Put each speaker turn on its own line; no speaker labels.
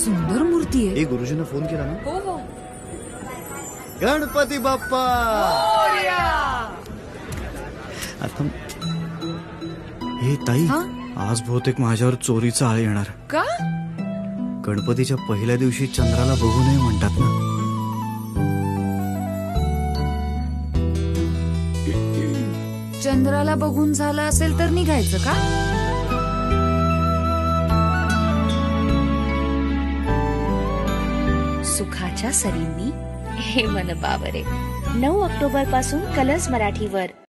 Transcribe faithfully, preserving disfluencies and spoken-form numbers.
सुंदर मूर्ती आहे.
ए गुरुजींना फोन केला ना?
हो हो.
गणपती बाप्पा. आता हे ताई, आज बहुतेक माझ्यावर चोरीचा आळ येणार.
का?
गणपतीच्या पहिल्या दिवशी चंद्राला बघू नये म्हणतात ना.
चंद्राला बघून झालं असेल तर निघायचं का?
सुखाच्या सरींनी हे मन बावरे. नऊ ऑक्टोबर पासून कलर्स मराठीवर.